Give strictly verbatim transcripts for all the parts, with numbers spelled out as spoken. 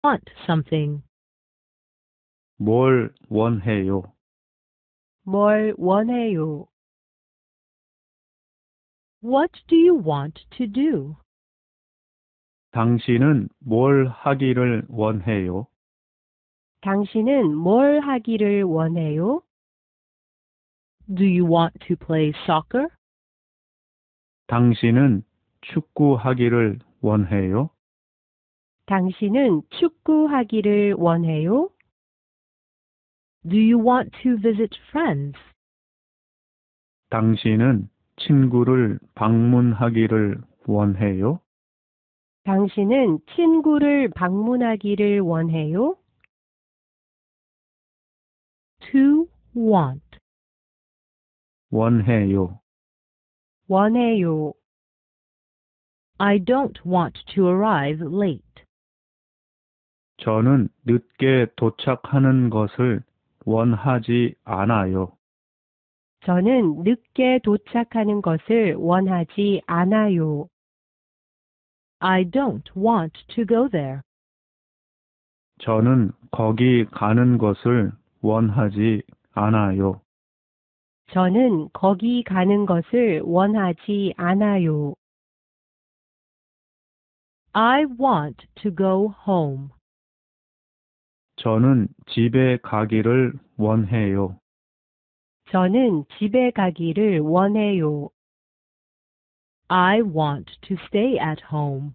want something? 뭘 원해요? 뭘 원해요? What do you want to do? 당신은 뭘 하기를 원해요? 당신은 뭘 하기를 원해요? Do you want to play soccer? 당신은 축구하기를 원해요? 당신은 축구하기를 원해요? Do you want to visit friends? 당신은 친구를 방문하기를 원해요? 당신은 친구를 방문하기를 원해요? To want. 원해요. 원해요. I don't want to arrive late. 저는 늦게 도착하는 것을 원하지 않아요. 저는 늦게 도착하는 것을 원하지 않아요. I don't want to go there. 저는 거기 가는 것을 원하지 않아요. 저는 거기 가는 것을 원하지 않아요. I want to go home. 저는 집에 가기를 원해요. 저는 집에 가기를 원해요. I want to stay at home.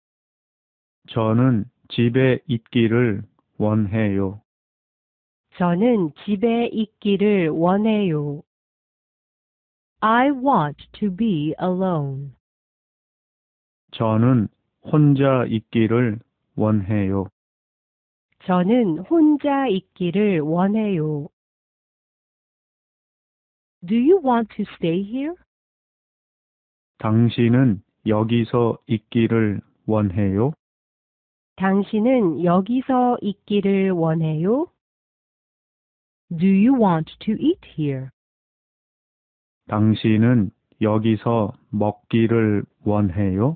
저는 집에 있기를 원해요. 저는 집에 있기를 원해요. I want to be alone. 저는 혼자 있기를 원해요. 저는 혼자 있기를 원해요. Do you want to stay here? 당신은 여기서 있기를 원해요? 당신은 여기서 있기를 원해요? Do you want to eat here? 당신은 여기서 먹기를 원해요?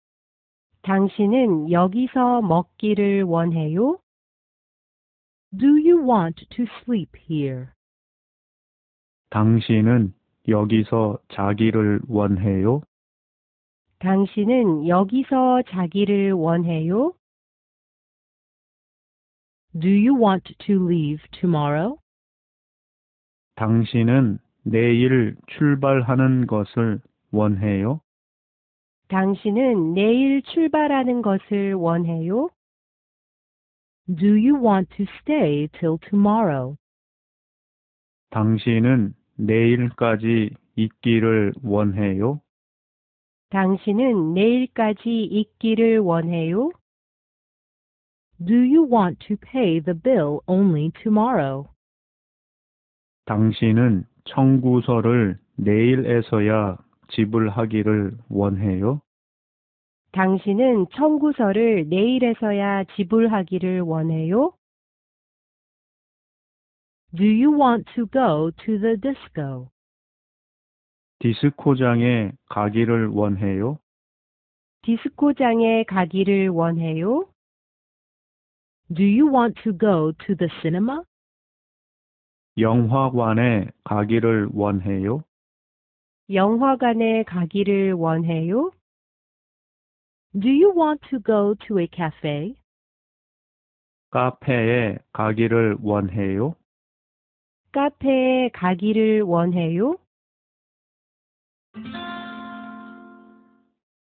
당신은 여기서 먹기를 원해요? Do you want to sleep here? 당신은 여기서 자기를 원해요? 당신은 여기서 자기를 원해요? Do you want to leave tomorrow? 당신은 내일 출발하는 것을 원해요? 당신은 내일 출발하는 것을 원해요? Do you want to stay till tomorrow? 당신은 내일까지 있기를 원해요? 당신은 내일까지 있기를 원해요? Do you want to pay the bill only tomorrow? 당신은 청구서를 내일에서야 지불하기를 원해요? 당신은 청구서를 내일에서야 지불하기를 원해요? Do you want to go to the disco? 디스코장에 가기를 원해요? 디스코장에 가기를 원해요? Do you want to go to the cinema? 영화관에 가기를 원해요? 영화관에 가기를 원해요? Do you want to go to a cafe? 카페에 가기를 원해요? 카페에 가기를 원해요?